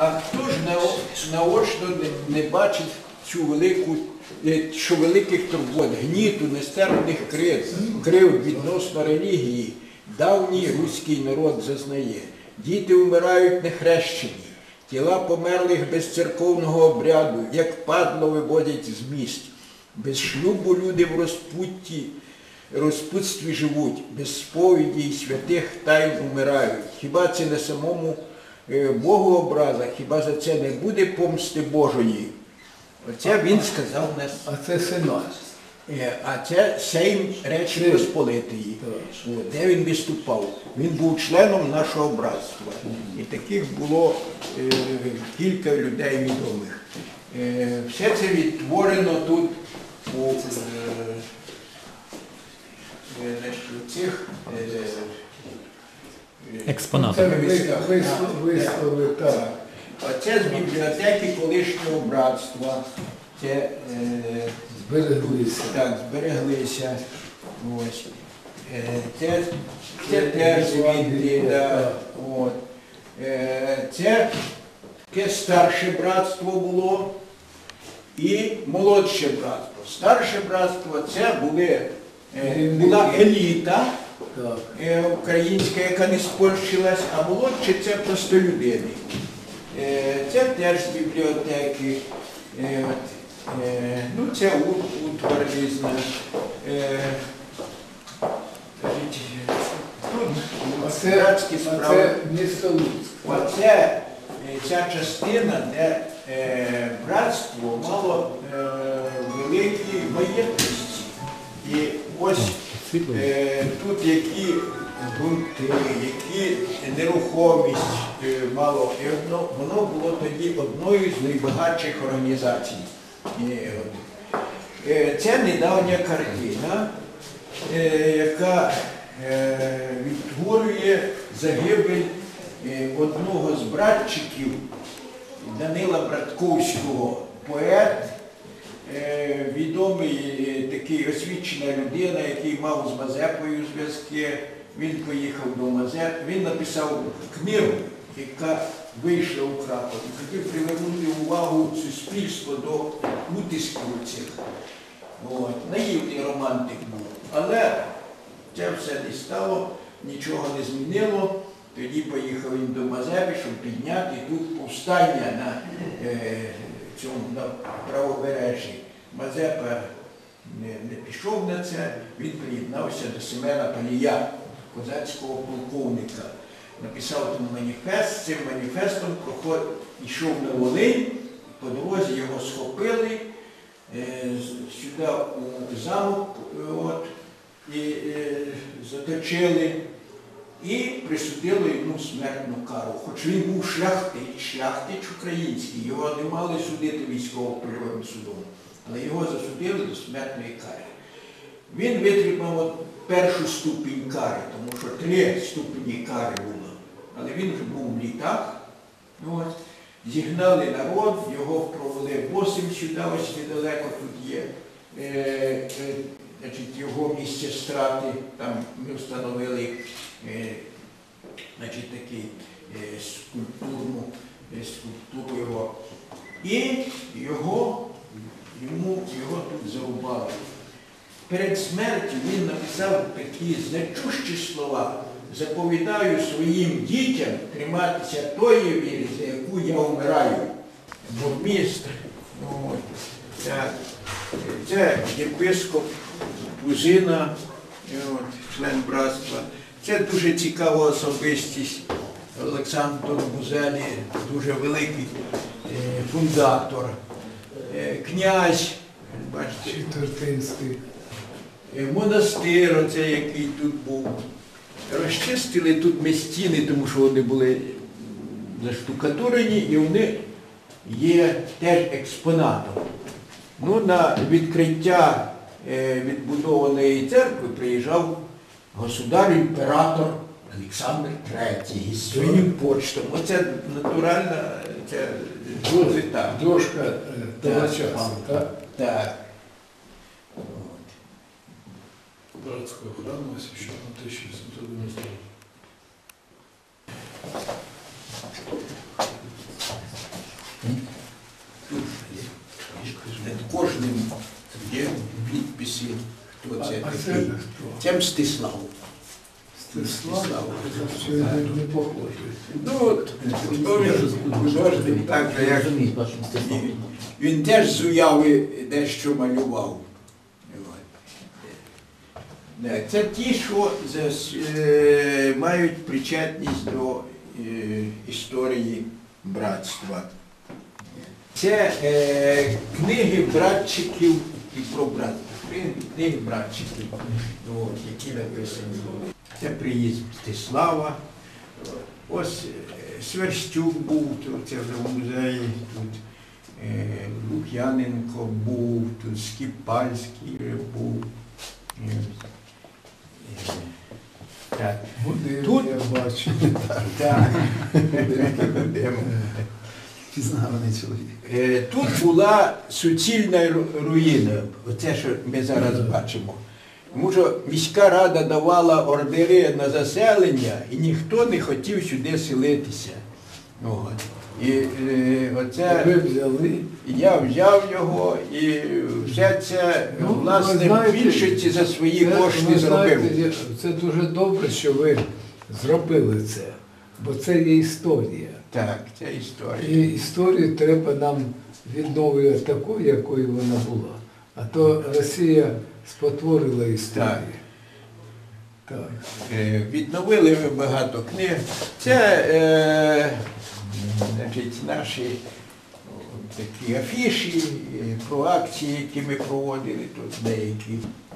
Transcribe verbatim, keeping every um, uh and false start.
А хто ж на, наочно не, не бачить цю велику, що великих турбот, гніту, нестерпних крив, крив відносно релігії давній руський народ зазнає. Діти вмирають нехрещені, тіла померлих без церковного обряду, як падло виводять з місць. Без шлюбу люди в розпутті, розпутстві живуть, без сповіді й святих тайн умирають. Хіба це не самому Богу образа, хіба за це не буде помсти Божої? Оце він сказав нас. А це Сенат. А це Сейм Речі Посполитої, де він виступав. Він був членом нашого братства. І таких було е, кілька людей відомих. Е, все це відтворено тут у е, е, цих е, експонати. Вистави, так. Оце з бібліотеки колишнього братства. Це, е, збереглися. Так, збереглися. Ось. Е, це, це теж звідти. Да, от. Е, це таке старше братство було і молодше братство. Старше братство це були, е, була еліта е, українська, яка не спольщилась, а молодше це простолюдини. Е, це теж з бібліотеки. Е, Е, ну, це утвар різна. Е, а це, а це місто Луцьк. Оце ця частина, де е, братство мало е, великі маєтності. І ось е, тут які ґрунти, які нерухомість е, мало. І воно, воно було тоді одною з найбагатших організацій. Це недавня картина, яка відтворює загибель одного з братчиків Данила Братковського, поет, відомий такий освічена людина, який мав з Мазепою зв'язки. Він поїхав до Мазепи, він написав книгу, яка вийшла у Кракові. Хотів привернути увагу суспільства до утисків цих. От. Наївний романтик був. Але це все не стало, нічого не змінило. Тоді поїхав він до Мазепи, щоб підняти тут повстання на е, цьому на правобережжі. Мазепа не, не пішов на це, він приєднався до Семена Палія, козацького полковника. Написав там маніфест, з цим маніфестом проход, йшов на Волинь, по дорозі його схопили, е, сюди у замок от, і, е, заточили і присудили йому смертну кару. Хоч він був шляхтич, шляхтич український, його не мали судити військово-польовим судом, але його засудили до смертної кари. Він витримав першу ступінь кари, тому що три ступені кари було. Але він вже був в літах. Ось. Зігнали народ, його провели босим сюди, ось недалеко тут є е, е, значить, його місце страти. Там ми встановили е, значить, такі е, скульптурну, е, скульптуру його. І його, йому, його тут зарубали. Перед смертю він написав такі значущі слова: «Заповідаю своїм дітям триматися тої віри, за яку я вмираю». Бурмістр, це, це єпископ Бузина, член братства. Це дуже цікава особистість. Олександр Бузелі, дуже великий фундатор. Князь, бачите, Четвертинський. Монастир, оце, який тут був. Розчистили тут ми стіни, тому що вони були заштукатурені, і вони є теж експонатом. Ну, на відкриття е, відбудованої церкви приїжджав государ-імператор Олександр Третій з своїм почтом. Оце натуральна, це так. Дошка того часу, так? Так. Братского храма освященного тысяча восемьсот девяностого года. оце А це такий. хто? Це Мстислав. Стислав? Що він не похожий. Ну, от, художник так же, як він теж з уяви дещо малював. От. Це ті, що зас- е, мають причетність до е, історії братства. Це е, книги братчиків і про братство. Книги братчиків, ну, от, які написані. Це приїзд Мстислава. Ось е, Сверстюк був, тут, це вже в музеї, тут е, Лук'яненко був, тут Скіпальський вже був. Е, е, так. Будинок Тут- я бачу. Так. Будемо. Пізнаваний чоловік. Е, Тут була суцільна ру- руїна, оце, що ми зараз бачимо. Тому що міська рада давала ордери на заселення, і ніхто не хотів сюди селитися. От. І е, Ви оце взяли. я взяв його, і все це, Ну, власне, ви знаєте, в більшості за свої Це, кошти ви знаєте, зробив. я- Це дуже добре, що ви зробили це, бо це є історія. Так, це історія. І історію треба нам відновлювати такою, якою вона була. А то Росія спотворила історію. Так. Е, Відновили ми багато книг. Це е, значить, наші о, такі афіші е, про акції, які ми проводили тут деякі.